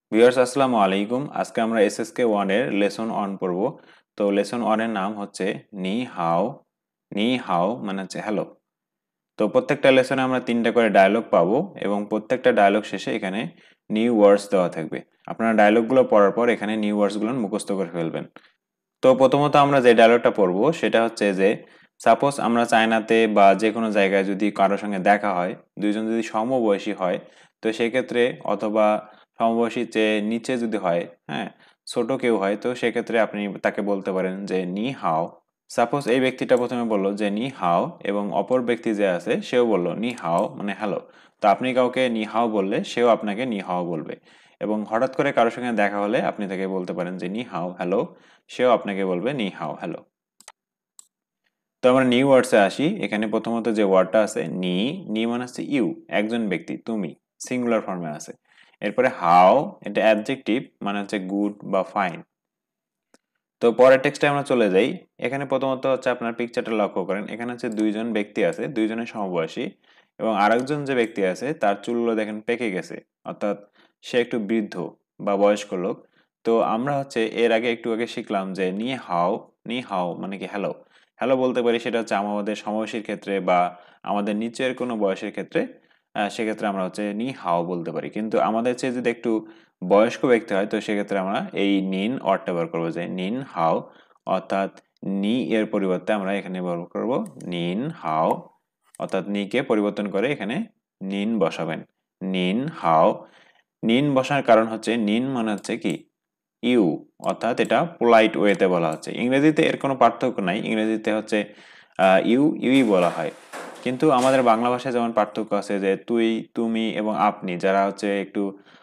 Viewers আসসালামু আলাইকুম। আজকে আমরা এসএসকে 1 এর লেসন 1 পড়ব। তো লেসন 1 এর নাম হচ্ছে নি হাও। নি হাও মানে হচ্ছে হ্যালো। তো প্রত্যেকটা লেসনে আমরা 3টা করে ডায়লগ পাবো এবং প্রত্যেকটা ডায়লগ শেষে এখানে নিউ ওয়ার্ডস দেওয়া থাকবে। আপনারা ডায়লগগুলো পড়ার পর এখানে নিউ ওয়ার্ডসগুলো মুখস্থ করে ফেলবেন। তো প্রথমত আমরা যে ডায়লগটা পড়বো সেটা হচ্ছে যে সাপোজ আমরা চায়নাতে বা যে কোনো জায়গায় যদি কারোর সঙ্গে দেখা হয়, দুইজন যদি সমবয়সী হয়, তো সেক্ষেত্রে অথবা সমবয়সীর চেয়ে নিচে যদি হয়, হ্যাঁ, ছোট কেউ হয়, তো সেক্ষেত্রে আপনি তাকে বলতে পারেন যে নি হাও। সাপোজ এই ব্যক্তিটা প্রথমে বলল যে নি হাও এবং অপর ব্যক্তি যে আছে সেও বলল নি হাও মানে হ্যালো। তো আপনি কাউকে নি হাও বললে সেও আপনাকে নি হাও বলবে। এবং হঠাৎ করে কারোর সঙ্গে দেখা হলে আপনি তাকে বলতে পারেন যে নি হাও হ্যালো, সেও আপনাকে বলবে নি হাও হ্যালো। তো আমরা নিউ ওয়ার্ডসে আসি। এখানে প্রথমত যে ওয়ার্ডটা আছে নি, নি মানে হচ্ছে ইউ, একজন ব্যক্তি, তুমি, সিঙ্গুলার ফর্মে আছে। এরপরে হাও, এটা অ্যাডজেক্টিভ মানে হচ্ছে গুড বা ফাইন। তো পরের টেক্সটে আমরা চলে যাই। এখানে প্রথমত হচ্ছে আপনার পিকচারটা লক্ষ্য করেন, এখানে হচ্ছে দুইজন ব্যক্তি আছে, দুইজনের সমবয়সী, এবং আরেকজন যে ব্যক্তি আছে তার চুলগুলো দেখেন পেকে গেছে, অর্থাৎ সে একটু বৃদ্ধ বা বয়স্ক লোক। তো আমরা হচ্ছে এর আগে একটু আগে শিখলাম যে নি হাও মানে কি হ্যালো। হ্যালো বলতে পারি, সেটা হচ্ছে আমাদের সমবয়সীর ক্ষেত্রে বা আমাদের নিচের কোনো বয়সের ক্ষেত্রে। সেক্ষেত্রে আমরা হচ্ছে নি হাও বলতে পারি, কিন্তু আমাদের চেয়ে যদি একটু বয়স্ক ব্যক্তি হয় তো সেক্ষেত্রে আমরা এই নিন ওয়ার্ডটা ব্যবহার করবো, যে নিন হাও, অর্থাৎ নি এর পরিবর্তে আমরা এখানে ব্যবহার করব নিন হাও, অর্থাৎ নি কে পরিবর্তন করে এখানে নিন বসাবেন। নিন হাও। নিন বসার কারণ হচ্ছে নিন মানে হচ্ছে কি ইউ, অর্থাৎ এটা পোলাইট ওয়েতে বলা হচ্ছে। ইংরেজিতে এর কোনো পার্থক্য নাই, ইংরেজিতে হচ্ছে ইউই বলা হয়। কিন্তু আমাদের বাংলা ভাষায় যেমন পার্থক্য আছে যে তুই, তুমি এবং আপনি, যারা হচ্ছে একটু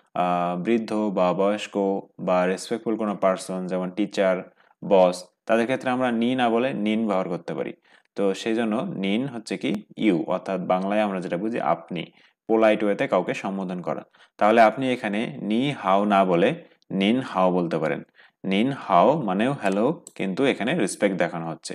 বৃদ্ধ বা বয়স্ক বা রেসপেক্টফুল কোনো পার্সন যেমন টিচার, বস, তাদের ক্ষেত্রে আমরা নি না বলে নিন ব্যবহার করতে পারি। তো সেই জন্য নিন হচ্ছে কি ইউ, অর্থাৎ বাংলায় আমরা যেটা বুঝি আপনি, পোলাইট ওয়েতে কাউকে সম্বোধন করা। তাহলে আপনি এখানে নি হাও না বলে নিন হাও বলতে পারেন। নিন হাও মানেও হ্যালো, কিন্তু এখানে রেসপেক্ট দেখানো হচ্ছে।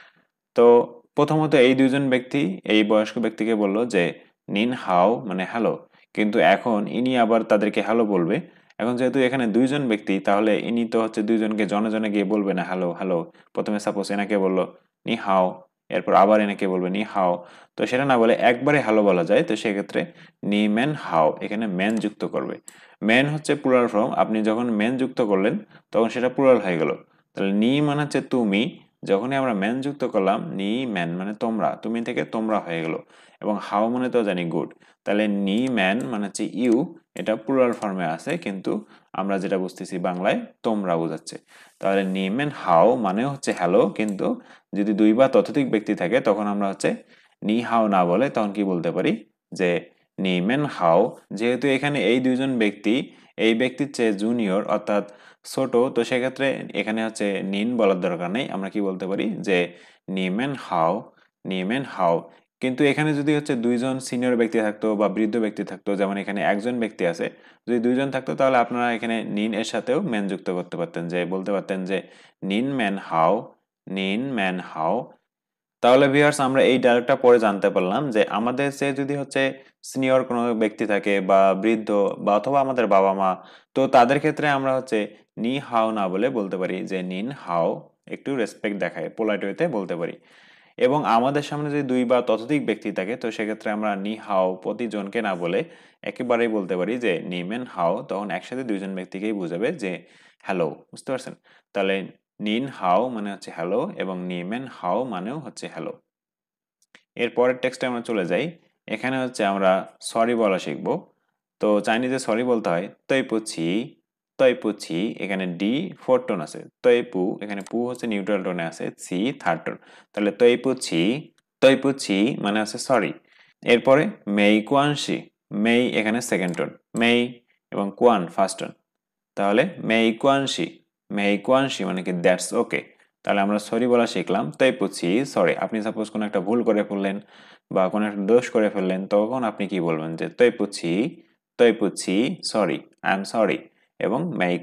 তো প্রথমত এই দুইজন ব্যক্তি এই বয়স্ক ব্যক্তিকে বলল যে নিন হাও মানে হ্যালো, কিন্তু এখন ইনি আবার তাদেরকে হ্যালো বলবে। এখন যেহেতু এখানে দুইজন ব্যক্তি, তাহলে ইনি তো হচ্ছে দুইজনকে জনে জনে গিয়ে বলবে না হ্যালো হ্যালো। প্রথমে সাপোজ এনাকে বললো নি হাও, এরপর আবার এনাকে বলবে নি হাও। তো সেটা না বলে একবারে হ্যালো বলা যায়, তো সেক্ষেত্রে নি ম্যান হাও, এখানে ম্যান যুক্ত করবে। ম্যান হচ্ছে প্লুরাল ফর্ম, আপনি যখন ম্যান যুক্ত করলেন তখন সেটা প্লুরাল হয়ে গেল। তাহলে নি মানে হচ্ছে তুমি, যখনই আমরা ম্যান যুক্ত করলাম নি ম্যান মানে তোমরা, তুমি থেকে তোমরা হয়ে গেল। এবং হাউ মানে তো জানি গুড, তাহলে নি ম্যান মানে হচ্ছে ইউ, এটা প্লুরাল ফর্মে আছে, কিন্তু আমরা যেটা বুঝতেছি বাংলায় তোমরা বোঝাচ্ছে। তাহলে নি ম্যান হাও মানে হচ্ছে হ্যালো, কিন্তু যদি দুই বা ততোধিক ব্যক্তি থাকে তখন আমরা হচ্ছে নি হাও না বলে তখন কি বলতে পারি যে নি ম্যান হাও। যেহেতু এখানে এই দুইজন ব্যক্তি এই ব্যক্তির চেয়ে জুনিয়র অর্থাৎ ছোট, তো সেক্ষেত্রে এখানে হচ্ছে নিন বলার দরকার নেই, আমরা কি বলতে পারি যে নিমেন হাও, নিমেন হাও। কিন্তু এখানে যদি হচ্ছে দুইজন সিনিয়র ব্যক্তি থাকতো বা বৃদ্ধ ব্যক্তি থাকতো, যেমন এখানে একজন ব্যক্তি আছে, যদি দুইজন থাকতো তাহলে আপনারা এখানে নিন এর সাথেও ম্যান যুক্ত করতে পারতেন, যে বলতে পারতেন যে নিন ম্যান হাও, নিন ম্যান হাও। তাহলে ভিউয়ার্স আমরা এই ডায়লগটা পরে জানতে পারলাম যে আমাদের সে যদি হচ্ছে সিনিয়র কোনো ব্যক্তি থাকে বা বৃদ্ধ বা অথবা আমাদের বাবা মা, তো তাদের ক্ষেত্রে আমরা হচ্ছে নি হাও না বলে বলতে পারি যে নিন হাও, একটু রেসপেক্ট দেখায় পোলাইট ওয়েতে বলতে পারি। এবং আমাদের সামনে যদি দুই বা ততোধিক ব্যক্তি থাকে তো সেক্ষেত্রে আমরা নি হাও প্রতিজনকে না বলে একেবারেই বলতে পারি যে নিমেন হাও, তখন একসাথে দুইজন ব্যক্তিকেই বোঝাবে যে হ্যালো, বুঝতে পারছেন? তাহলে নিন হাও মানে হচ্ছে হ্যালো এবং নিমেন হাও মানেও হচ্ছে হ্যালো। এর পরের টেক্সটে আমরা চলে যাই। এখানে হচ্ছে আমরা সরি বলা শিখব। তো চাইনিজে সরি বলতে হয় তৈ পুছি, তৈ পুছি, এখানে ডি ফোর্থ টোন আছে, তৈ পু, এখানে পু হচ্ছে নিউট্রাল টোনে আছে, সি থার্ড টোন। তাহলে তৈ পুছি, তৈ পুছি মানে আছে সরি। এরপরে মেই কুয়ানশি, মেই এখানে সেকেন্ড টোন, মেই এবং কুয়ান ফার্স্ট টোন। তাহলে মেই কুয়ানশি, মেই কুয়ানশি মানে কি দ্যাটস ওকে। তাহলে আমরা সরি বলা শিখলাম তাই পুছি সরি। আপনি সাপোজ কোনো একটা ভুল করে ফেললেন বা কোনো একটা দোষ করে ফেললেন, তখন আপনি কি বলবেন যে তৈ পুছি সরি, আই এম সরি। এবং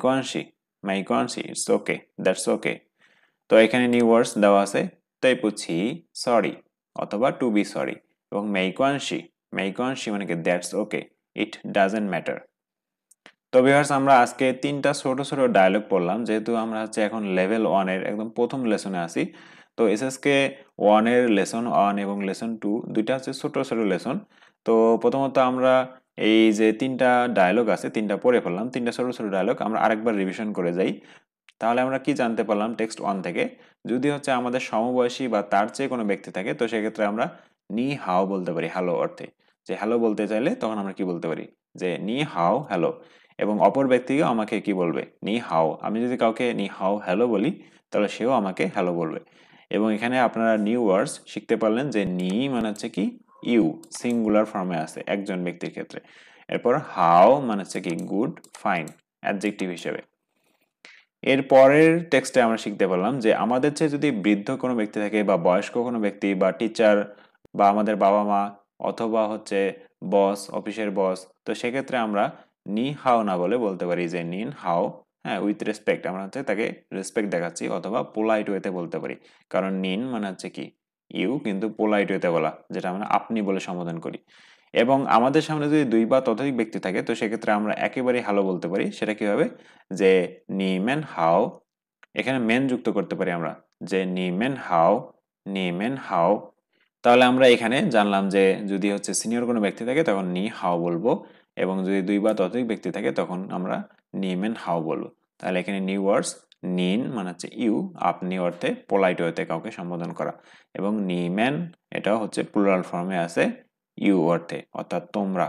মেই কুয়ানশি ইটস ওকে, দ্যাটস ওকে। তো এখানে নিউ ওয়ার্ডস দেওয়া আছে তৈ পুছি সরি অথবা টু বি সরি, এবং মেই কুয়ানশি মানে কি that's okay, it doesn't matter. তো ভিউয়ার্স আমরা আজকে তিনটা ছোট ছোট ডায়লগ পড়লাম, যেহেতু আমরা হচ্ছে এখন লেভেল 1 এর একদম প্রথম লেসনে আছি। তো এসএসকে 1 এর লেসন 1 এবং লেসন 2 দুইটা হচ্ছে ছোট ছোট লেসন। তো প্রথমত আমরা এই যে তিনটা ডায়লগ আছে তিনটা পড়ে ফেললাম, তিনটা ছোট ছোট ডায়লগ আমরা আরেকবার রিভিশন করে যাই। তাহলে আমরা কি জানতে পারলাম টেক্সট 1 থেকে? যদি হচ্ছে আমাদের সমবয়সী বা তার চেয়ে কোনো ব্যক্তি থাকে তো সেক্ষেত্রে আমরা নি হাও বলতে পারি হ্যালো অর্থে। যে হ্যালো বলতে চাইলে তখন আমরা কি বলতে পারি যে নি হাও হ্যালো। এবং অপর ব্যক্তিও আমাকে কি বলবে নি হাও। আমি যদি কাউকে নি হাও হ্যালো বলি তাহলে সেও আমাকে হ্যালো বলবে। এবং এখানে আপনারা নিউ ওয়ার্ডস শিখতে পারলেন যে নি মানে হচ্ছে কি ইউ, সিঙ্গুলার ফর্মে আছে একজন ব্যক্তির ক্ষেত্রে। এরপর হাও মানে হচ্ছে কি গুড, ফাইন, অ্যাডজেক্টিভ হিসেবে। এর পরের টেক্সটে আমরা শিখতে পারলাম যে আমাদের চেয়ে যদি বৃদ্ধ কোনো ব্যক্তি থাকে বা বয়স্ক কোনো ব্যক্তি বা টিচার বা আমাদের বাবা মা অথবা হচ্ছে বস, অফিসের বস, তো সেক্ষেত্রে আমরা নি হাও না বলে বলতে পারি যে নিন হাও। হ্যাঁ, উইথ রেসপেক্ট, আমরা হচ্ছে তাকে রেসপেক্ট দেখাচ্ছি, অথবা পোলাইট ওয়েতে বলতে পারি। কারণ নিন মানে হচ্ছে কি ইউ, কিন্তু পোলাইট ওয়েতে বলা যেটা আমরা আপনি বলে সম্বোধন করি। এবং আমাদের সামনে যদি দুই বা ততোধিক ব্যক্তি থাকে তো সেক্ষেত্রে আমরা একেবারে হ্যালো বলতে পারি। সেটা কিভাবে? যে নি মেন হাও, এখানে মেন যুক্ত করতে পারি আমরা, যে নি মেন হাও, নি মেন হাও। তাহলে আমরা এখানে জানলাম যে যদি হচ্ছে সিনিয়র কোনো ব্যক্তি থাকে তখন নি হাও বলবো, এবং যদি দুই বা ততোধিক ব্যক্তি থাকে তখন আমরা নি মেন হাও বলবো। তাহলে এখানে নিউ ওয়ার্ডস নিন মানে হচ্ছে ইউ, আপনি অর্থে পোলাইট ওয়েতে কাউকে সম্বোধন করা, এবং নি মেন এটাও হচ্ছে প্লুরাল ফর্মে আছে ইউ অর্থে, অর্থাৎ তোমরা।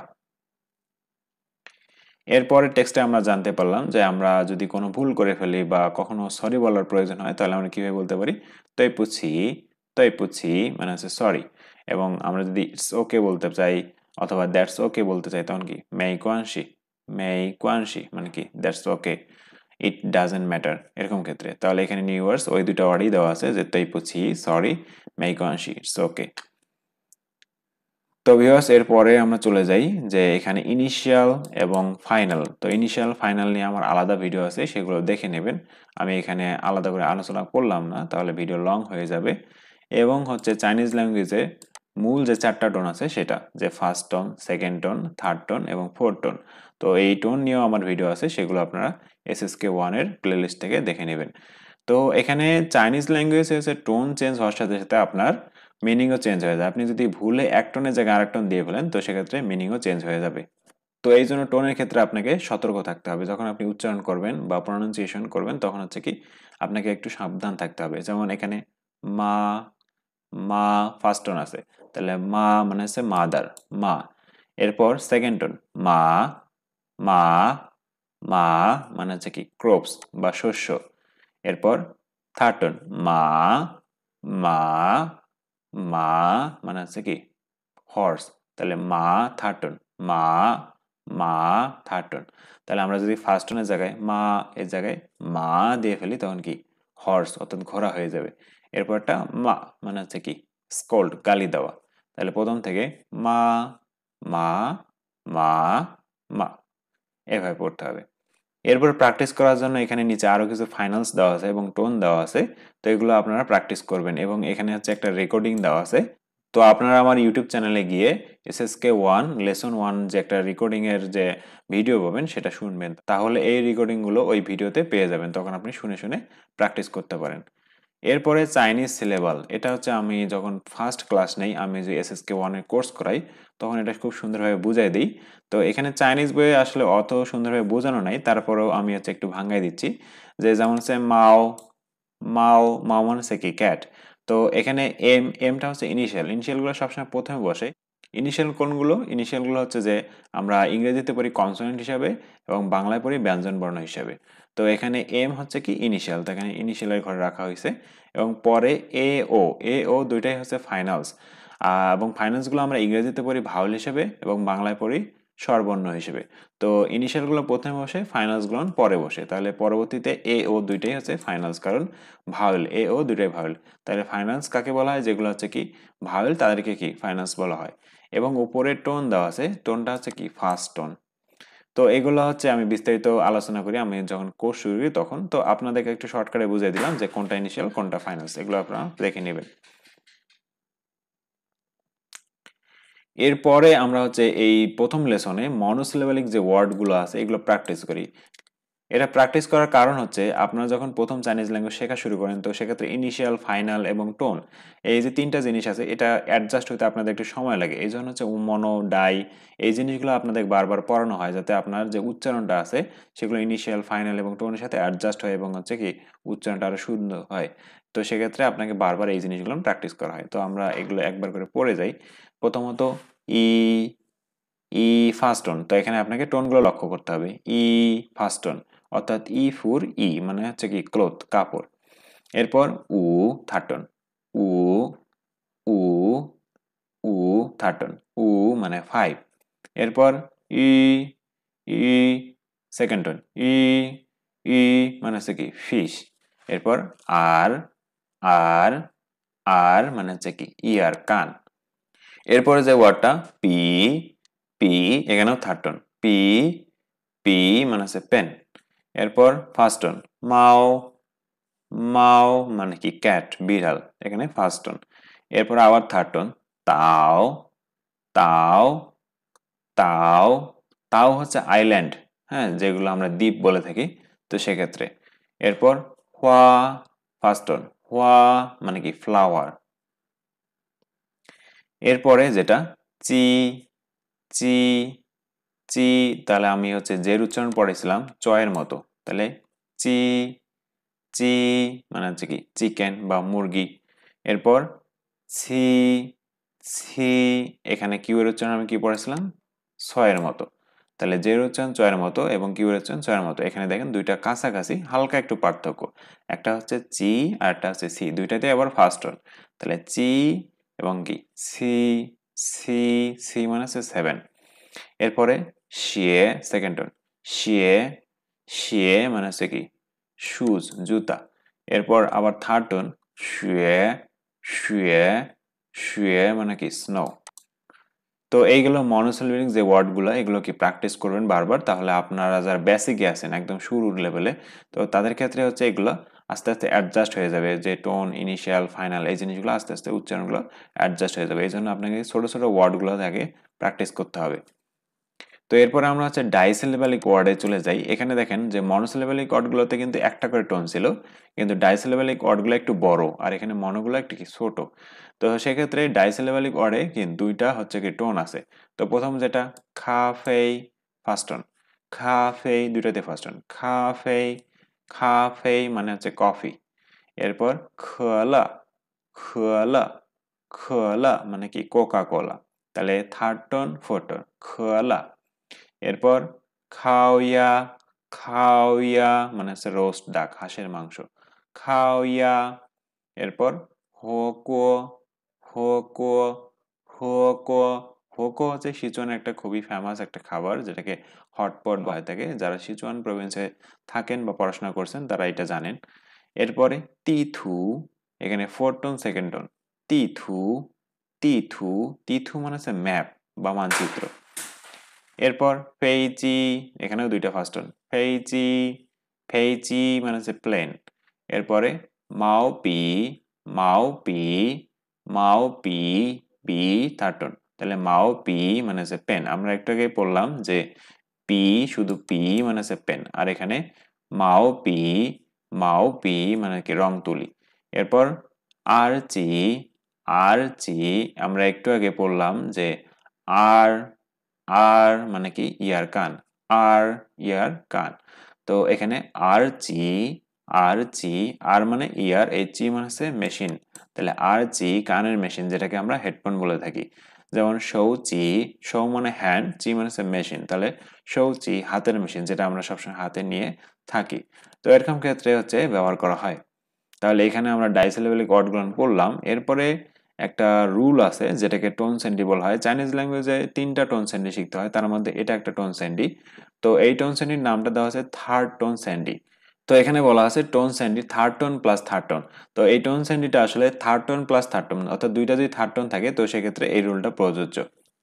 এরপরের টেক্সটে আমরা জানতে পারলাম যে আমরা যদি কোনো ভুল করে ফেলি বা কখনো সরি বলার প্রয়োজন হয় তাহলে আমরা কিভাবে বলতে পারি? তৈ পুছি, তৈ পুছি মানে হচ্ছে সরি। এবং আমরা যদি ইটস ওকে বলতে চাই অথবা দ্যাটস ওকে বলতে চাই তখন কি মেই কোয়ানশি, মেই কোয়ানশি মানে কি that's okay, it doesn't matter, এরকম ক্ষেত্রে। তাহলে এখানে নিউ ওয়ার্ডস ওই দুটো ওয়ার্ডই দেওয়া আছে, যে তৈ পুছি সরি, মেই কোয়ানশি ইটস ওকে। তো ভিউয়ার্স এরপরে আমরা চলে যাই যে এখানে ইনিশিয়াল এবং ফাইনাল। তো ইনিশিয়াল ফাইনাল নিয়ে আমার আলাদা ভিডিও আছে, সেগুলো দেখে নেবেন। আমি এখানে আলাদা করে আলোচনা করলাম না, তাহলে ভিডিও লং হয়ে যাবে। এবং হচ্ছে চাইনিজ ল্যাঙ্গুয়েজে মূল যে চারটা টোন আছে সেটা, যে first tone, second tone, third tone এবং ফোর্থ টোন। তো এই টোন নিয়েও আমার ভিডিও আছে, সেগুলো আপনারা এসএসকে 1 এর প্লেলিস্ট থেকে দেখে নেবেন। তো এখানে চাইনিজ ল্যাঙ্গুয়েজে হচ্ছে টোন চেঞ্জ হওয়ার সাথে সাথে আপনার মিনিংও চেঞ্জ হয়ে যায়। আপনি যদি ভুলে এক টোনের জায়গায় আরেক টোন দিয়ে ফেলেন তো সেক্ষেত্রে মিনিংও চেঞ্জ হয়ে যাবে। তো এই জন্য টোনের ক্ষেত্রে আপনাকে সতর্ক থাকতে হবে। যখন আপনি উচ্চারণ করবেন বা প্রনাউন্সিয়েশন করবেন তখন হচ্ছে কি আপনাকে একটু সাবধান থাকতে হবে। যেমন এখানে মা, মা ফার্স্ট টোন আছে, তাহলে মা মানে হচ্ছে মাদার, মা। এরপর সেকেন্ড টোন মা, মা, মা মানে হচ্ছে কি ক্রপস বা শস্য। এরপর থার্ড টোন মা, মা, মা মানে হচ্ছে কি হর্স, তাহলে মা থার্ড টোন মা, মা থার্ড টোন। তাহলে আমরা যদি ফার্স্ট টোনের জায়গায় মা এর জায়গায় মা দিয়ে ফেলি তখন কি হর্স অর্থাৎ ঘোড়া হয়ে যাবে। এরপরটা মা মানে হচ্ছে কি স্কোল্ড, গালি দেওয়া। তাহলে প্রথম থেকে মা, মা, মা, মা, এভাবে পড়তে হবে। এরপর প্র্যাকটিস করার জন্য এখানে নিচে আরো কিছু ফাইনালস দেওয়া আছে এবং টোন দেওয়া আছে। তো এগুলো আপনারা প্র্যাকটিস করবেন, এবং এখানে হচ্ছে একটা রেকর্ডিং দেওয়া আছে। তো আপনারা আমার ইউটিউব চ্যানেলে গিয়ে এসএসকে 1 লেসন 1 যে একটা রেকর্ডিং এর যে ভিডিও পাবেন সেটা শুনবেন। তাহলে এই রেকর্ডিং গুলো ওই ভিডিওতে পেয়ে যাবেন, তখন আপনি শুনে শুনে প্র্যাকটিস করতে পারেন। এরপরে চাইনিজ সিলেবাল, এটা হচ্ছে আমি যখন ফার্স্ট ক্লাস নেই, আমি যে এসএসকে 1 এর কোর্স করাই তখন এটা খুব সুন্দরভাবে বুঝাই দিই। তো এখানে চাইনিজ বইয়ে আসলে অত সুন্দরভাবে বোঝানো নাই, তারপরেও আমি হচ্ছে একটু ভাঙাই দিচ্ছি। যে যেমন হচ্ছে মাও, মাও, মাও মানে হচ্ছে কি ক্যাট। তো এখানে এম, এমটা হচ্ছে ইনিশিয়াল, ইনিশিয়ালগুলো সবসময় প্রথমে বসে। ইনিশিয়াল কোনগুলো? ইনিশিয়ালগুলো হচ্ছে যে আমরা ইংরেজিতে পড়ি কনসোনেন্ট হিসাবে এবং বাংলায় পড়ি ব্যঞ্জন বর্ণ হিসাবে। তো এখানে এম হচ্ছে কি ইনিশিয়াল, তো এখানে ইনিশিয়ালের ঘরে রাখা হয়েছে। এবং পরে এ ও, এ ও দুইটাই হচ্ছে ফাইনালস। এবং ফাইনালসগুলো আমরা ইংরেজিতে পড়ি ভাওয়েল হিসেবে এবং বাংলায় পড়ি স্বরবর্ণ হিসেবে। তো ইনিশিয়ালগুলো প্রথমে বসে, ফাইনালসগুলো পরে বসে। তাহলে পরবর্তীতে এ ও দুইটাই হচ্ছে ফাইনালস, কারণ ভাওয়েল, এ ও দুইটাই ভাওয়েল। তাহলে ফাইনালস কাকে বলা হয়? যেগুলো হচ্ছে কি ভাওয়েল তাদেরকে কি ফাইনালস বলা হয়। এবং উপরে টোন দেওয়া আছে, টোনটা হচ্ছে কি ফার্স্ট টোন। তো এগুলো হচ্ছে আমি বিস্তারিত আলোচনা করি আমি যখন কোর্স শুরু করি তখন। তো আপনাদেরকে একটু শর্টকাটে বুঝিয়ে দিলাম যে কোনটা ইনিশিয়াল কোনটা ফাইনালস, এগুলো আপনারা দেখে নেবেন। এরপরে আমরা হচ্ছে এই প্রথম লেসনে মনোসিলেবালিক যে ওয়ার্ডগুলো আছে এগুলো প্র্যাকটিস করি। এটা প্র্যাকটিস করার কারণ হচ্ছে আপনারা যখন প্রথম চাইনিজ ল্যাঙ্গুয়েজ শেখা শুরু করেন তো সেক্ষেত্রে ইনিশিয়াল, ফাইনাল এবং টোন এই যে তিনটা জিনিস আছে এটা অ্যাডজাস্ট হতে আপনাদের একটু সময় লাগে। এই জন্য হচ্ছে মনো, ডাই এই জিনিসগুলো আপনাদের বারবার পড়ানো হয় যাতে আপনার যে উচ্চারণটা আছে সেগুলো ইনিশিয়াল, ফাইনাল এবং টোনের সাথে অ্যাডজাস্ট হয় এবং হচ্ছে কি উচ্চারণটা আরো সুন্দর হয়। তো সেক্ষেত্রে আপনাকে বারবার এই জিনিসগুলো প্র্যাকটিস করা হয়। তো আমরা এগুলো একবার করে পড়ে যাই। প্রথমত ই ই ফার্স্ট টোন, তো এখানে আপনাকে টোনগুলো লক্ষ্য করতে হবে। ই ফার্স্ট টোন অর্থাৎ ই ফোর ই মানে হচ্ছে কি ক্লথ, কাপড়। এরপর উ থার্ড টোন, উ উ উ থার্ড টোন, উ মানে ফাইভ। এরপর ই ই সেকেন্ড টোন, ই ই মানে হচ্ছে কি ফিশ। এরপর আর আর আর মানে হচ্ছে কি ইয়ার, কান। এরপরে যে ওয়ার্ডটা পি পি এখানেও থার্ড টোন, পি পি মানে হচ্ছে পেন। এরপর ফার্স্ট টোন মাও মাও মানে কি ক্যাট, বিড়াল, এখানে ফার্স্ট টোন। এরপর আবার থার্ড টোন তাও তাও তাও তাও হচ্ছে আইল্যান্ড, হ্যাঁ, যেগুলো আমরা দ্বীপ বলে থাকি, তো সেক্ষেত্রে। এরপর হোয়া ফার্স্ট টোন, হোয়া মানে কি ফ্লাওয়ার। এরপরে যেটা চি চি চি, তাহলে আমি হচ্ছে যে উচ্চারণ পড়েছিলাম চয়ের মতো, তাহলে চি চি মানে হচ্ছে কি চিকেন বা মুরগি। এরপর ছি ছি, এখানে কিউ এর উচ্চারণ আমি কি পড়েছিলাম ছয়ের মতো, তাহলে যে উচ্চারণ চয়ের মতো এবং কিউ এর উচ্চারণ ছয়ের মতো। এখানে দেখেন দুইটা কাছাকাছি, হালকা একটু পার্থক্য, একটা হচ্ছে চি আর একটা হচ্ছে সি, দুইটাতে আবার ফার্স্ট টোন, তাহলে চি এবং কি সি সি সি মানে হচ্ছে সেভেন। এরপরে শিয়ে সেকেন্ড টোন, শিয়ে শিয়ে মানে হচ্ছে কি শুজ, জুতা। এরপর আবার থার্ড টোন শুয়ে শুয়ে শুয়ে মানে কি স্নো। তো এইগুলো মনোসিলেবিক যে ওয়ার্ডগুলো এগুলো কি প্র্যাকটিস করবেন বারবার, তাহলে আপনারা যারা বেসিকে আছেন একদম শুরুর লেভেলে, তো তাদের ক্ষেত্রে হচ্ছে এগুলো আস্তে আস্তে অ্যাডজাস্ট হয়ে যাবে, যে টোন, ইনিশিয়াল, ফাইনাল এই জিনিসগুলো আস্তে আস্তে উচ্চারণগুলো অ্যাডজাস্ট হয়ে যাবে। এই জন্য আপনাকে ছোট ছোট ওয়ার্ডগুলো আগে প্র্যাকটিস করতে হবে। তো এরপরে আমরা হচ্ছে ডাইসিলেবালিক ওয়ার্ডে চলে যাই। এখানে দেখেন যে মনোসিলেবালিক ওয়ার্ডগুলোতে কিন্তু একটা করে টোন ছিল, কিন্তু ডাইসিলেবালিক ওয়ার্ডগুলো একটু বড় আর এখানে মনোগুলো একটু কি ছোট। তো সেক্ষেত্রে ডাইসিলেবালিক ওয়ার্ডে কিন্তু দুইটা হচ্ছে কি টোন আছে। তো প্রথম যেটা খা ফেই ফার্স্ট টোন, খা ফেই দুইটাতে ফার্স্ট টোন, খা ফেই মানে হচ্ছে কফি। এরপর খলা খলা খলা মানে কি কোকা কোলা, তাহলে থার্ড টোন ফোর্থ টোন খলা। এরপর খাওয়া খাওয়া মানে হচ্ছে রোস্ট ডাক, হাঁসের মাংস, খাওয়া। এরপর হোকো হোকো হোকো হোকো হচ্ছে সিচুয়ানের একটা খুবই ফেমাস একটা খাবার, যেটাকে হটপট বলা থাকে। যারা সিচুয়ান প্রভিন্সে থাকেন বা পড়াশোনা করছেন তারা এটা জানেন। এরপরে তিথু, এখানে ফোর্থ টোন সেকেন্ড টোন, তিথু তিথু তিথু মানে হচ্ছে ম্যাপ বা মানচিত্র। এরপর ফেইচি, এখানেও দুইটা ফার্স্ট টোন, ফেইচি ফেইচি মানে হচ্ছে প্লেন। এরপরে মাওপি মাওপি মাওপি পি থার্ড টোন, তাহলে মাওপি মানে হচ্ছে পেন। আমরা একটু আগে পড়লাম যে পি শুধু পি মানে হচ্ছে পেন, আর এখানে মাওপি মাওপি মানে কি রং তুলি। এরপর আরচি আরচি, আমরা একটু আগে পড়লাম যে আর আর মানে কি ইয়ার, কান, আর ইয়ার কান। তো এখানে আর চি আর চি, আর মানে ইয়ার, এই চি মানে হচ্ছে মেশিন, তাহলে আর চি কানের মেশিন, যেটাকে আমরা হেডফোন বলে থাকি। যেমন শৌচি, শৌ মানে হ্যান্ড, চি মানে হচ্ছে মেশিন, তাহলে শৌচি হাতের মেশিন, যেটা আমরা সবসময় হাতে নিয়ে থাকি। তো এরকম ক্ষেত্রে হচ্ছে ব্যবহার করা হয়। তাহলে এখানে আমরা ডাইসিলেবিক ওয়ার্ডগুলো পড়লাম। এরপরে একটা রুল আছে যেটাকে টোন সেন্ডি বলা হয়। চাইনিজ ল্যাঙ্গুয়েজে তিনটা টোন সেন্ডি শিখতে হয়, তার মধ্যে এটা একটা টোন সেন্ডি। তো এই টোন সেন্ডির নামটা দেওয়া আছে থার্ড টোন সেন্ডি। তো এখানে বলা আছে tone sandhi third tone plus third tone. তো এই টোন সেন্ডিটা আসলে third tone plus third tone, অর্থাৎ দুইটা যদি থার্ড টোন থাকে তো সেক্ষেত্রে এই রুলটা প্রযোজ্য।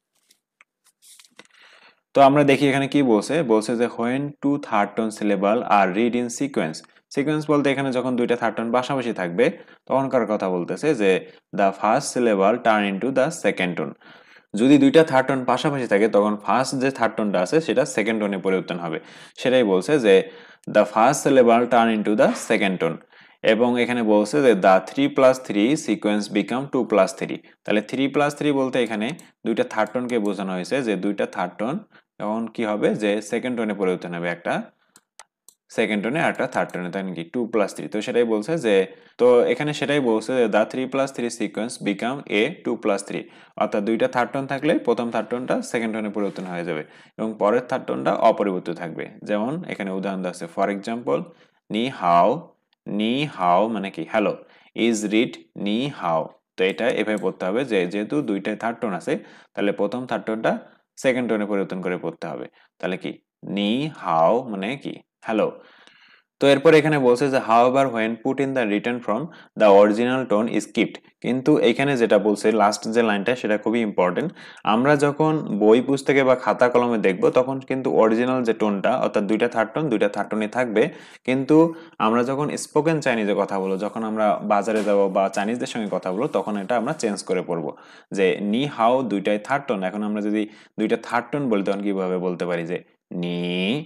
তো আমরা দেখি এখানে কি বলছে, বলছে যে when two third tone syllables are read in sequence. Sequence বলতে এখানে যখন দুইটা থার্ড টোন পাশাপাশি থাকবে তখনকার কথা বলতেছে, যে the first syllable turn into the second tone. যদি দুইটা থার্ড টোন পাশাপাশি থাকে তখন ফার্স্ট যে থার্ড টোনটা আছে সেটা সেকেন্ড টোনে পরিবর্তন হবে। সেটাই বলছে যে the first syllable turn into the second tone. এবং এখানে বলছে যে দ্য 3+3 সিকোয়েন্স বিকাম 2+3। তাহলে 3+3 বলতে এখানে দুইটা থার্ড টোনকে বোঝানো হয়েছে, যে দুইটা থার্ড টোন এখন কি হবে, যে সেকেন্ড টোনে পরিবর্তন হবে, একটা সেকেন্ড টোনে আর একটা থার্ড টোনে, তাই নাকি 2+3। তো সেটাই বলছে যে, তো এখানে সেটাই বলছে যে দ্য 3+3 সিকোয়েন্স বিকাম এ 2+3, অর্থাৎ দুইটা থার্ড টোন থাকলে প্রথম থার্ড টোনটা সেকেন্ড টোনে পরিবর্তন হয়ে যাবে এবং পরের থার্ড টোনটা অপরিবর্তিত থাকবে। যেমন এখানে উদাহরণ দেওয়া আছে, ফর এক্সাম্পল নি হাও, নি হাও মানে কি হ্যালো, ইজ রিড নি হাও। তো এটা এভাবে পড়তে হবে যে যেহেতু দুইটা থার্ড টোন আছে তাহলে প্রথম থার্ড টোনটা সেকেন্ড টোনে পরিবর্তন করে পড়তে হবে। তাহলে কি নি হাও মানে কি হ্যালো। তো এরপর এখানে বলছে যে however when put in the written form the original tone is kept। কিন্তু এখানে যেটা বলছে লাস্ট যে লাইনটা সেটা খুবই ইম্পর্টেন্ট। আমরা যখন বই পুস্তকে বা খাতা কলমে দেখব তখন কিন্তু অরিজিনাল যে টোনটা অর্থাৎ দুইটা থার্ড টোনই থাকবে, কিন্তু আমরা যখন স্পোকেন চাইনিজে কথা বলবো, যখন আমরা বাজারে যাব বা চাইনিজদের সঙ্গে কথা বলবো তখন এটা আমরা চেঞ্জ করে পড়বো। যে নি হাও দুইটাই থার্ড টোন, এখন আমরা যদি দুইটা থার্ড টোন বলি তখন কিভাবে বলতে পারি যে নি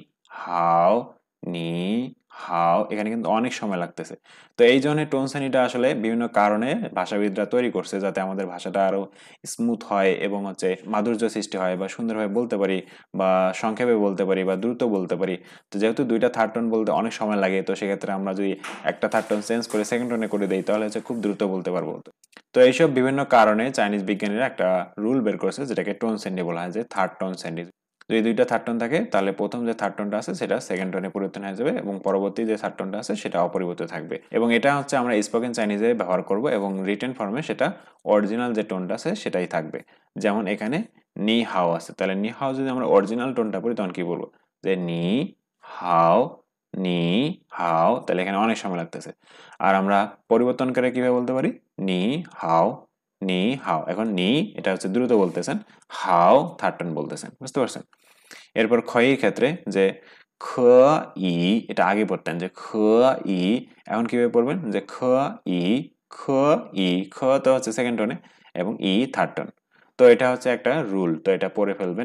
হাও, নি হাও। এখানে কিন্তু অনেক সময় লাগতেছে। তো এই ধরনের টোন শ্রেণীটা আসলে বিভিন্ন কারণে ভাষাবিদরা তৈরি করছে যাতে আমাদের ভাষাটা আরো স্মুথ হয় এবং হচ্ছে মাধুর্য সৃষ্টি হয় বা সুন্দরভাবে বলতে পারি বা সংক্ষেপে বলতে পারি বা দ্রুত বলতে পারি। তো যেহেতু দুইটা থার্ড টোন বলতে অনেক সময় লাগে, তো সেক্ষেত্রে আমরা যদি একটা থার্ড টোন চেঞ্জ করে সেকেন্ড টোনে করে দিই তাহলে হচ্ছে খুব দ্রুত বলতে পারবো। তো এইসব বিভিন্ন কারণে চাইনিজ বিজ্ঞানীরা একটা রুল বের করেছে যেটাকে টোন শ্রেণী বলা হয়, যে থার্ড টোন শ্রেণী। যদি দুইটা থার্ড টোন থাকে তাহলে প্রথম যে থার্ড টোনটা আছে সেটা সেকেন্ড টোনে পরিবর্তন হয়ে যাবে এবং পরবর্তী যে থার্ড টোনটা আছে সেটা অপরিবর্তিত থাকবে। এবং এটা হচ্ছে আমরা স্পোকেন চাইনিজে ব্যবহার করব এবং রিটেন ফর্মে সেটা অরিজিনাল যে টোনটা আছে সেটাই থাকবে। যেমন এখানে নি হাও আছে, তাহলে নি হাও যদি আমরা অরিজিনাল টোনটা পড়ি তখন কি বলবো, যে নি হাও, নি হাও। তাহলে এখানে অনেক সময় লাগতেছে। আর আমরা পরিবর্তন করে কিভাবে বলতে পারি, নি হাও, নি হাও। এখন নি এটা হচ্ছে দ্রুত বলতেছেন, হাও থার্ড টোন বলতেছেন, বুঝতে পারছেন। এরপর ক্ষয়ের ক্ষেত্রে যে খ ই, এটা আগে পড়তেন যে খ ই, এখন কিভাবে পড়বেন, যে খ ই, খ ই, খ তো হচ্ছে সেকেন্ড টোনে এবং ই থার্ড টোন। তো এটা হচ্ছে একটা রুল, তো এটা পড়ে ফেলবেন।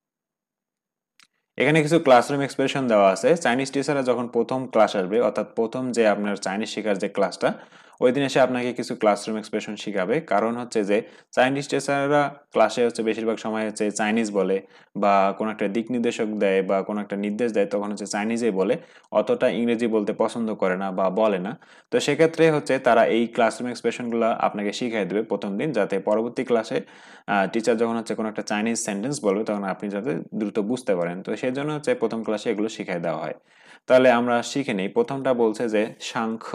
এখানে কিছু ক্লাসরুম এক্সপ্রেশন দেওয়া আছে। চাইনিজ টিচাররা যখন প্রথম ক্লাস আসবে, অর্থাৎ প্রথম যে আপনার চাইনিজ শেখার যে ক্লাসটা, ওই দিন এসে আপনাকে কিছু ক্লাসরুম এক্সপ্রেশন শিখাবে। কারণ হচ্ছে যে চাইনিজ টিচাররা ক্লাসে হচ্ছে বেশিরভাগ সময় হচ্ছে চাইনিজ বলে বা কোনো একটা দিক নির্দেশক দেয় বা কোনো একটা নির্দেশ দেয় তখন হচ্ছে চাইনিজেই বলে, অতটা ইংরেজি বলতে পছন্দ করে না বা বলে না। তো সেক্ষেত্রে হচ্ছে তারা এই ক্লাসরুম এক্সপ্রেশনগুলো আপনাকে শিখিয়ে দেবে প্রথম দিন, যাতে পরবর্তী ক্লাসে টিচার যখন হচ্ছে কোনো একটা চাইনিজ সেন্টেন্স বলবে তখন আপনি যাতে দ্রুত বুঝতে পারেন। তো সেই জন্য হচ্ছে প্রথম ক্লাসে এগুলো শিখিয়ে দেওয়া হয়। তাহলে আমরা শিখে নিই। প্রথমটা বলছে যে সাংখ,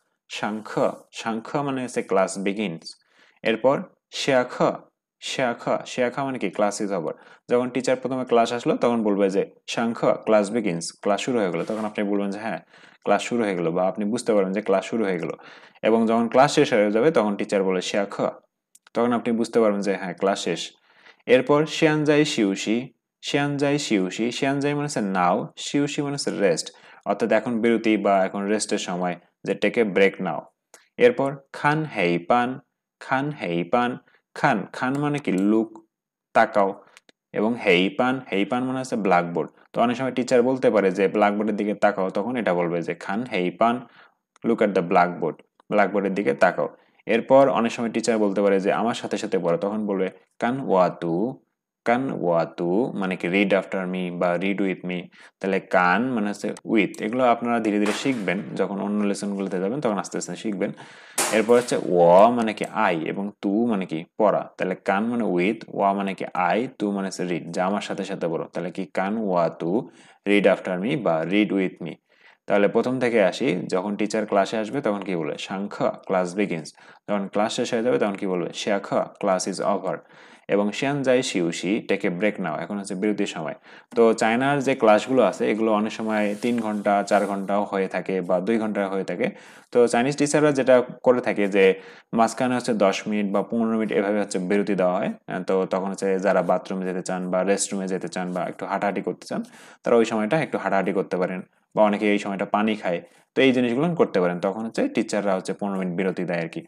সাংখ, সাংখ মানে হচ্ছে ক্লাস বিগিনস। এরপর শেয়াখ, শেয়াখ, শেয়াখ মানে কি ক্লাস ইজ ওভার। যখন টিচার প্রথমে ক্লাস আসলো তখন বলবে যে সাংখ ক্লাস বিগিনস, ক্লাস শুরু হয়ে গেলো, তখন আপনি বলবেন যে হ্যাঁ ক্লাস শুরু হয়ে গেলো, বা আপনি বুঝতে পারবেন যে ক্লাস শুরু হয়ে গেলো। এবং যখন ক্লাস শেষ হয়ে যাবে তখন টিচার বলে শেয়াখ, তখন আপনি বুঝতে পারবেন যে হ্যাঁ ক্লাস শেষ। এরপর শিয়ানজাই শিউশি, শিয়ানজাই শিউশি, শিয়ানজাই মানে হচ্ছে নাও, শিউশি মানে হচ্ছে রেস্ট, অর্থাৎ এখন বিরতি বা এখন রেস্টের সময়, যে টেকে ব্রেক নাও। এরপর খান হেই পান, খান হেই পান, খান, খান মানে কি লুক, তাকাও। এবং হেই পান, হেই পান মানে হচ্ছে ব্ল্যাকবোর্ড। তো অনেক সময় টিচার বলতে পারে যে ব্ল্যাকবোর্ডের দিকে তাকাও, তখন এটা বলবে যে খান হেই পান, লুক এট দ্য ব্ল্যাকবোর্ড, ব্ল্যাকবোর্ডের দিকে তাকাও। এরপর অনেক সময় টিচার বলতে পারে যে আমার সাথে সাথে পড়ো, তখন বলবে কান ওয়াতু, কান ওয়াতু মানে কি রিড আফটার মি বা রিড উইথ মি। তাহলে কান মানে হচ্ছে উইথ, এগুলো আপনারা ধীরে ধীরে শিখবেন, যখন অন্য লেসনগুলোতে যাবেন তখন আস্তে আস্তে শিখবেন। এরপর হচ্ছে ওয়া মানে কি আই এবং তু মানে কি পড়া। তাহলে কান মানে উইথ, ওয়া মানে কি আই, তু মানে হচ্ছে রিড, যা আমার সাথে সাথে পড়ো। তাহলে কি কান ওয়া তু রিড আফটার মি বা রিড উইথ মি। তাহলে প্রথম থেকে আসি, যখন টিচার ক্লাসে আসবে তখন কি বলবে সাংখ্য ক্লাস বিগিনস, যখন ক্লাস শেষ হয়ে যাবে তখন কি বলবে শেয়াখা ক্লাস ইজ ওভার। এবং শিয়ানজাই শিউশি টেকে ব্রেক নাও, এখন হচ্ছে বিরতির সময়। তো চায়নার যে ক্লাসগুলো আছে এগুলো অনেক সময় 3 ঘন্টা 4 ঘন্টাও হয়ে থাকে বা 2 ঘন্টা হয়ে থাকে। তো চাইনিজ টিচাররা যেটা করে থাকে যে মাঝখানে হচ্ছে 10 মিনিট বা 15 মিনিট এভাবে হচ্ছে বিরতি দেওয়া হয়। তো তখন হচ্ছে যারা বাথরুমে যেতে চান বা রেস্টরুমে যেতে চান বা একটু হাঁটাহাঁটি করতে চান তারা ওই সময়টা একটু হাঁটাহাঁটি করতে পারেন, বা অনেকে এই সময়টা পানি খায়। তো এই জিনিসগুলো করতে পারেন, তখন হচ্ছে টিচাররা হচ্ছে 15 মিনিট বিরতি দেয় আর কি।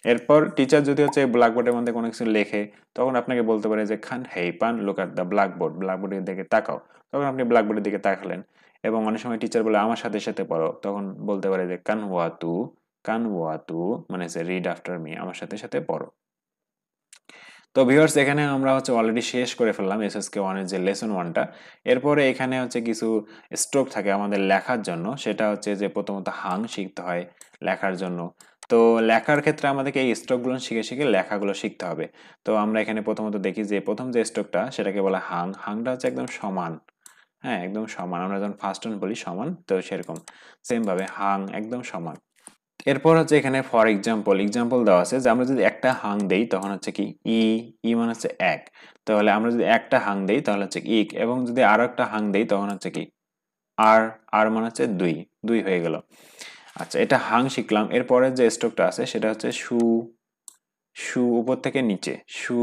এরপর টিচার যদি হচ্ছে ব্ল্যাকবোর্ডের মধ্যে কোনো কিছু লেখে তখন আপনাকে বলতে পারে যে খান হেই পান লুক অ্যাট দ্য ব্ল্যাকবোর্ড, ব্ল্যাকবোর্ডের দিকে তাকাও, তখন আপনি ব্ল্যাকবোর্ডের দিকে তাকালেন। এবং অনেক সময় টিচার বলে আমার সাথে সাথে পড়ো, তখন বলতে পারে যে কান ওয়া তু মানে যে রিড আফটার মি, আমার সাথে সাথে পড়ো। তো ভিউয়ার্স এখানে আমরা হচ্ছে অলরেডি শেষ করে ফেললাম এসএসকে 1 এর যে লেসন 1টা। এরপরে এখানে হচ্ছে কিছু স্ট্রোক থাকে আমাদের লেখার জন্য, সেটা হচ্ছে যে প্রথমত হাং শিখতে হয় লেখার জন্য। তো লেখার ক্ষেত্রে আমাদেরকে এই স্ট্রোকগুলো শিখে শিখে লেখাগুলো শিখতে হবে। তো আমরা এখানে প্রথমত দেখি যে প্রথম যে স্ট্রোকটা সেটাকে বলা হাং, হাংটা হচ্ছে একদম সমান। হ্যাঁ, একদম সমান, আমরা যখন ফার্স্ট টাইম বলি সমান, তো সেরকম সেম ভাবে হাং একদম সমান। এরপর হচ্ছে এখানে ফর এক্সাম্পল দেওয়া আছে যে আমরা যদি একটা হাং দেই তখন হচ্ছে কি ই মানে হচ্ছে এক, তাহলে আমরা যদি একটা হাং দেই তাহলে হচ্ছে ইক, এবং যদি আরো একটা হাং দেই তখন হচ্ছে কি আর, আর মানে হচ্ছে দুই, দুই হয়ে গেল। আচ্ছা, এটা হাং শিখলাম। এরপরে যে স্ট্রোকটা আছে সেটা হচ্ছে সু, সু উপর থেকে নিচে, সু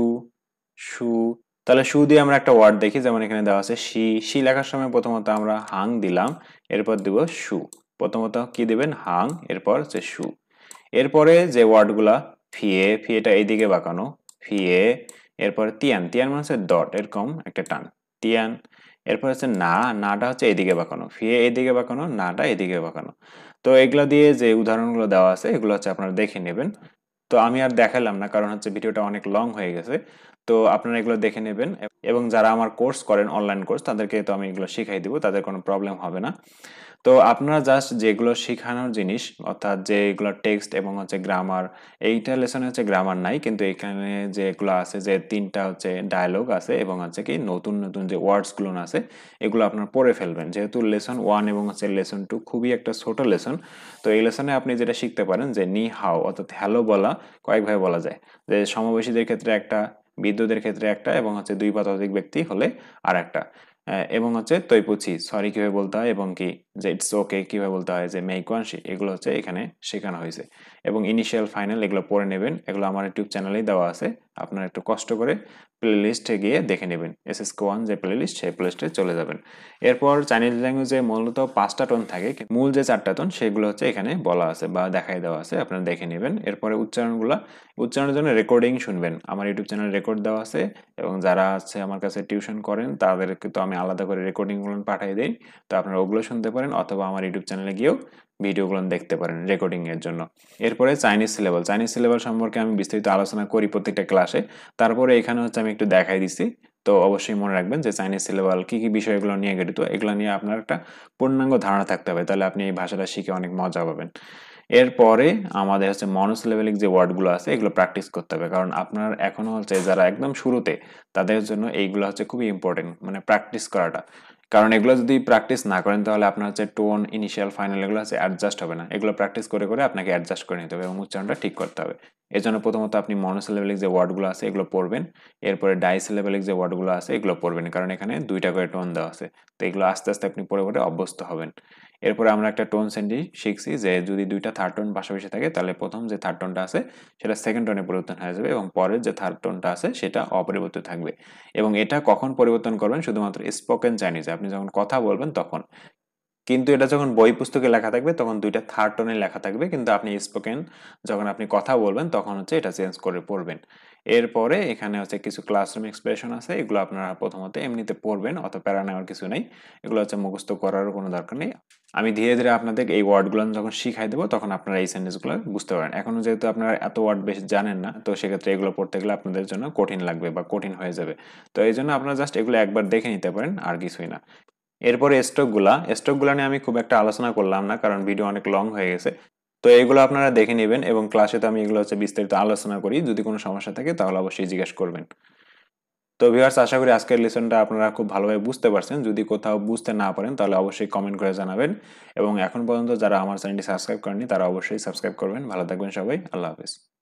সু। তাহলে সু দিয়ে আমরা একটা ওয়ার্ড দেখি, যেমন এখানে দেওয়া আছে শি, শি লেখার সময় প্রথমত আমরা হাং দিলাম, এরপর দিব সু। প্রথমত কি দিবেন হাং, এরপর হচ্ছে সু। এরপরে যে ওয়ার্ডগুলা ফিয়ে, ফিয়েটা এইদিকে বাঁকানো, ফিয়ে। এরপরে তিয়ান, তিয়ান মানে হচ্ছে ডট, এরকম একটা টান, তিয়ান। এরপর হচ্ছে না, নাটা হচ্ছে এদিকে বাঁকানো, ফিয়ে এদিকে বাঁকানো, নাটা এদিকে বাঁকানো। তো এগুলা দিয়ে যে উদাহরণগুলো দেওয়া আছে এগুলো হচ্ছে আপনারা দেখে নেবেন। তো আমি আর দেখালাম না, কারণ হচ্ছে ভিডিওটা অনেক লং হয়ে গেছে। তো আপনারা এগুলো দেখে নেবেন, এবং যারা আমার কোর্স করেন অনলাইন কোর্স তাদেরকে তো আমি এগুলো শিখাই দিব, তাদের কোনো প্রবলেম হবে না। তো আপনারা জাস্ট যেগুলো শেখানোর জিনিস, অর্থাৎ যেগুলো টেক্সট এবং হচ্ছে গ্রামার, এইটা লেসনে হচ্ছে গ্রামার নাই, কিন্তু এখানে যেগুলো আছে যে তিনটা হচ্ছে ডায়লগ আছে এবং হচ্ছে কি নতুন নতুন যে ওয়ার্ডসগুলো আছে এগুলো আপনারা পড়ে ফেলবেন, যেহেতু লেসন 1 এবং হচ্ছে লেসন 2 খুবই একটা ছোট লেসন। তো এই লেসনে আপনি যেটা শিখতে পারেন যে নি হাও, অর্থাৎ হ্যালো বলা কয়েকভাবে বলা যায়, যে সমবয়সীদের ক্ষেত্রে একটা, বৃদ্ধদের ক্ষেত্রে একটা, এবং হচ্ছে দুই বা ততোধিক ব্যক্তি হলে আর একটা। এবং হচ্ছে তৈপুছি সরি কিভাবে বলতে হয়, এবং কি যে ইটস ওকে কিভাবে বলতে হয়, যে মেইকোয়ানশি, এগুলো হচ্ছে এখানে শেখানো হয়েছে। এবং ইনিশিয়াল ফাইনাল এগুলো পড়ে নেবেন, এগুলো আমার ইউটিউব চ্যানেলেই দেওয়া আছে, আপনারা একটু কষ্ট করে প্লে লিস্টে গিয়ে দেখে নেবেন, এসএসকে 1 যে প্লে লিস্ট সেই প্লে লিস্টে চলে যাবেন। এরপর চাইনিজ ল্যাঙ্গুয়েজে মূলত 5টা টোন থাকে, মূল যে 4টা টোন সেগুলো হচ্ছে এখানে বলা আছে বা দেখাই দেওয়া আছে, আপনারা দেখে নেবেন। এরপরে উচ্চারণগুলো, উচ্চারণের জন্য রেকর্ডিং শুনবেন, আমার ইউটিউব চ্যানেলে রেকর্ড দেওয়া আছে, এবং যারা আছে আমার কাছে টিউশন করেন তাদেরকে তো আমি আলাদা করে রেকর্ডিংগুলো পাঠিয়ে দিই। তো আপনারা ওগুলো শুনতে পারেন, অথবা আমার ইউটিউব চ্যানেলে গিয়েও ভিডিওগুলো দেখতে পারেন রেকর্ডিং এর জন্য। এরপরে চাইনিজ সিলেবাল সম্পর্কে আমি বিস্তারিত আলোচনা করি প্রত্যেকটা ক্লাসে, তারপরে এখানে হচ্ছে আমি একটু দেখাই দিচ্ছি। তো অবশ্যই মনে রাখবেন যে চাইনিজ সিলেবাল কি কি বিষয়গুলো নিয়ে গঠিত, এগুলো নিয়ে আপনার একটা পূর্ণাঙ্গ ধারণা থাকতে হবে, তাহলে আপনি এই ভাষাটা শিখে অনেক মজা পাবেন। এরপরে আমাদের হচ্ছে মনোসিলেবেলিক যে ওয়ার্ডগুলো আছে এগুলো প্র্যাকটিস করতে হবে, কারণ আপনার এখনো হচ্ছে যারা একদম শুরুতে তাদের জন্য এইগুলো হচ্ছে খুবই ইম্পর্টেন্ট, মানে প্র্যাকটিস করাটা। কারণ এগুলো যদি প্র্যাকটিস না করেন তাহলে আপনার হচ্ছে টোন, ইনিশিয়াল, ফাইনাল এগুলো হচ্ছে অ্যাডজাস্ট হবে না, এগুলো প্র্যাকটিস করে করে আপনাকে অ্যাডজাস্ট করে নিতে হবে এবং উচ্চারণটা ঠিক করতে হবে। এর জন্য প্রথমত আপনি মনোসিলেবেলিক যে ওয়ার্ডগুলো আছে এগুলো পড়বেন, এরপরে ডাইসিলেবেলিক যে ওয়ার্ডগুলো আছে এগুলো পড়বেন, কারণ এখানে দুইটা করে টোন দেওয়া আছে। তো এগুলো আস্তে আস্তে আপনি পড়ে পড়ে অভ্যস্ত হবেন। এরপরে আমরা একটা টোন সেন্ডি শিখছি, যে যদি দুইটা থার্ড টোন পাশাপাশি থাকে তাহলে প্রথম যে থার্ড টোনটা আছে সেটা সেকেন্ড টোনে পরিবর্তন হয়ে যাবে, এবং পরের যে থার্ড টোনটা আছে সেটা অপরিবর্তিত থাকবে। এবং এটা কখন পরিবর্তন করবেন, শুধুমাত্র স্পোকেন চাইনিজে আপনি যখন কথা বলবেন তখন। কিন্তু এটা যখন বই পুস্তকে লেখা থাকবে তখন দুইটা থার্ড টোনে লেখা থাকবে, কিন্তু আপনি স্পোকেন যখন আপনি কথা বলবেন তখন হচ্ছে এটা চেঞ্জ করে পড়বেন। এরপরে এখানে হচ্ছে কিছু ক্লাসরুম এক্সপ্রেশন আছে, এগুলো আপনারা প্রথমত এমনিতে পড়বেন, অত প্যারা নেওয়ার কিছু নেই, এগুলো হচ্ছে মুখস্থ করারও কোনো দরকার নেই। আমি ধীরে ধীরে আপনাদের এই ওয়ার্ডগুলো যখন শিখাই দেবো তখন আপনারা এই সেন্টেন্সগুলো বুঝতে পারেন। এখনো যেহেতু আপনারা এত ওয়ার্ড বেশি জানেন না, তো সেক্ষেত্রে এগুলো পড়তে গেলে আপনাদের জন্য কঠিন লাগবে বা কঠিন হয়ে যাবে। তো এই জন্য আপনারা জাস্ট এগুলো একবার দেখে নিতে পারেন, আর কিছুই না। এরপরে স্টকগুলা নিয়ে আমি খুব একটা আলোচনা করলাম না, কারণ ভিডিও অনেক লং হয়ে গেছে। তো এগুলো আপনারা দেখে নেবেন, এবং ক্লাসে তো আমি এগুলো হচ্ছে বিস্তারিত আলোচনা করি, যদি কোনো সমস্যা থাকে তাহলে অবশ্যই জিজ্ঞেস করবেন। তো ভিউয়ার্স, আশা করি আজকের লেসনটা আপনারা খুব ভালোভাবে বুঝতে পারছেন, যদি কোথাও বুঝতে না পারেন তাহলে অবশ্যই কমেন্ট করে জানাবেন, এবং এখন পর্যন্ত যারা আমার চ্যানেলটি সাবস্ক্রাইব করেননি তারা অবশ্যই সাবস্ক্রাইব করবেন। ভালো থাকবেন সবাই, আল্লাহ হাফেজ।